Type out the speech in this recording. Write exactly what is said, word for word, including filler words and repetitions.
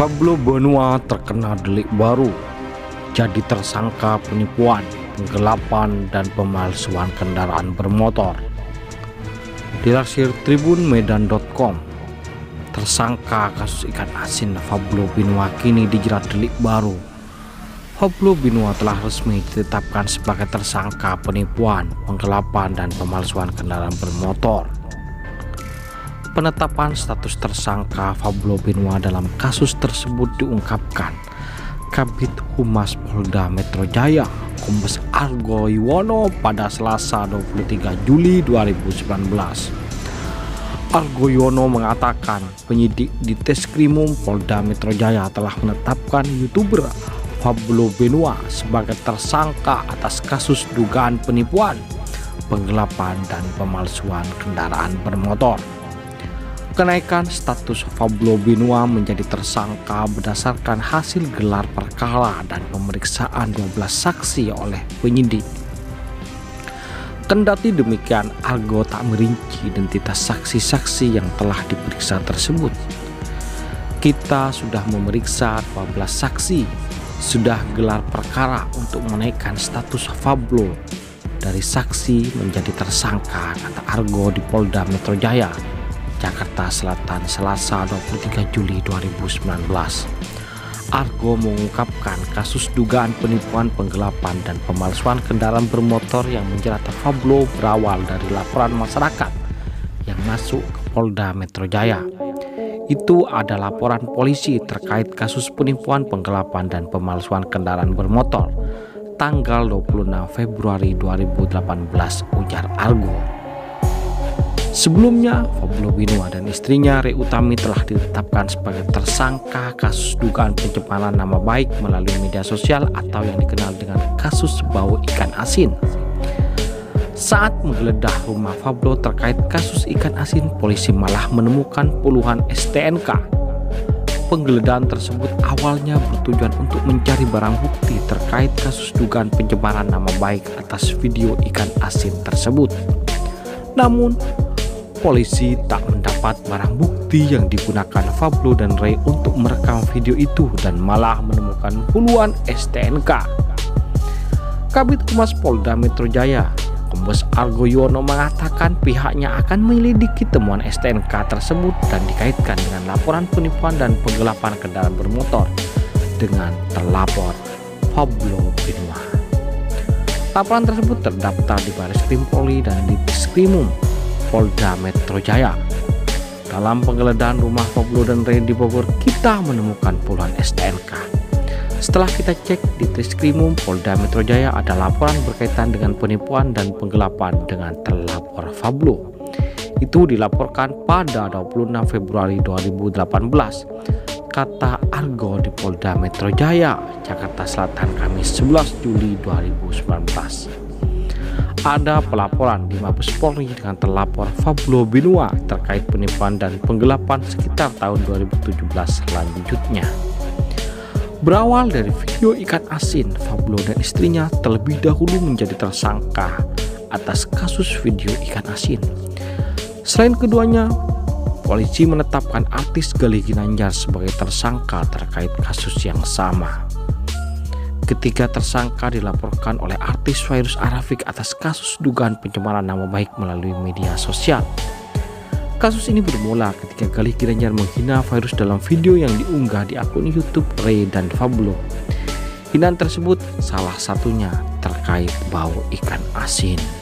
Pablo Benua terkena delik baru, jadi tersangka penipuan, penggelapan, dan pemalsuan kendaraan bermotor. Dilansir tribun medan titik com, tersangka kasus ikan asin Pablo Benua kini dijerat delik baru. Pablo Benua telah resmi ditetapkan sebagai tersangka penipuan, penggelapan, dan pemalsuan kendaraan bermotor. Penetapan status tersangka Pablo Benua dalam kasus tersebut diungkapkan Kabid Humas Polda Metro Jaya, Kombes Argo Yuwono pada Selasa dua puluh tiga Juli dua ribu sembilan belas. Argo Yuwono mengatakan penyidik di Treskrimum Polda Metro Jaya telah menetapkan YouTuber Pablo Benua sebagai tersangka atas kasus dugaan penipuan, penggelapan, dan pemalsuan kendaraan bermotor. Kenaikan status Pablo Benua menjadi tersangka berdasarkan hasil gelar perkara dan pemeriksaan dua belas saksi oleh penyidik. Kendati demikian, Argo tak merinci identitas saksi-saksi yang telah diperiksa tersebut. Kita sudah memeriksa dua belas saksi, sudah gelar perkara untuk menaikkan status Pablo dari saksi menjadi tersangka, kata Argo di Polda Metro Jaya, Jakarta Selatan, Selasa dua puluh tiga Juli dua ribu sembilan belas. Argo mengungkapkan kasus dugaan penipuan, penggelapan, dan pemalsuan kendaraan bermotor yang menjerat Pablo berawal dari laporan masyarakat yang masuk ke Polda Metro Jaya. Itu ada laporan polisi terkait kasus penipuan, penggelapan, dan pemalsuan kendaraan bermotor tanggal dua puluh enam Februari dua ribu delapan belas, ujar Argo. Sebelumnya, Pablo Benua dan istrinya Re Utami telah ditetapkan sebagai tersangka kasus dugaan pencemaran nama baik melalui media sosial atau yang dikenal dengan kasus bau ikan asin. Saat menggeledah rumah Pablo terkait kasus ikan asin, polisi malah menemukan puluhan S T N K. Penggeledahan tersebut awalnya bertujuan untuk mencari barang bukti terkait kasus dugaan pencemaran nama baik atas video ikan asin tersebut. Namun, polisi tak mendapat barang bukti yang digunakan Pablo dan Ray untuk merekam video itu dan malah menemukan puluhan S T N K. Kabid Humas Polda Metro Jaya, Kombes Argo Yuwono mengatakan pihaknya akan menyelidiki temuan S T N K tersebut dan dikaitkan dengan laporan penipuan dan penggelapan kendaraan bermotor dengan terlapor Pablo Benua. Laporan tersebut terdaftar di Bareskrim Polri dan di Treskrimum Polda Metro Jaya. Dalam penggeledahan rumah Pablo dan Ray di Bogor, kita menemukan puluhan S T N K. Setelah kita cek di Treskrimum Polda Metro Jaya, ada laporan berkaitan dengan penipuan dan penggelapan dengan terlapor Pablo. Itu dilaporkan pada dua puluh enam Februari dua ribu delapan belas, kata Argo di Polda Metro Jaya, Jakarta Selatan, Kamis sebelas Juli dua ribu sembilan belas. Ada pelaporan di Mabes Polri dengan terlapor Pablo Benua terkait penipuan dan penggelapan sekitar tahun dua ribu tujuh belas selanjutnya. Berawal dari video ikan asin, Pablo dan istrinya terlebih dahulu menjadi tersangka atas kasus video ikan asin. Selain keduanya, polisi menetapkan artis Galih Ginanjar sebagai tersangka terkait kasus yang sama. Ketiga tersangka dilaporkan oleh artis Fairuz Arafik atas kasus dugaan pencemaran nama baik melalui media sosial. Kasus ini bermula ketika Galih Ginanjar menghina Fairuz dalam video yang diunggah di akun YouTube Ray dan Pablo. Hinaan tersebut salah satunya terkait bau ikan asin.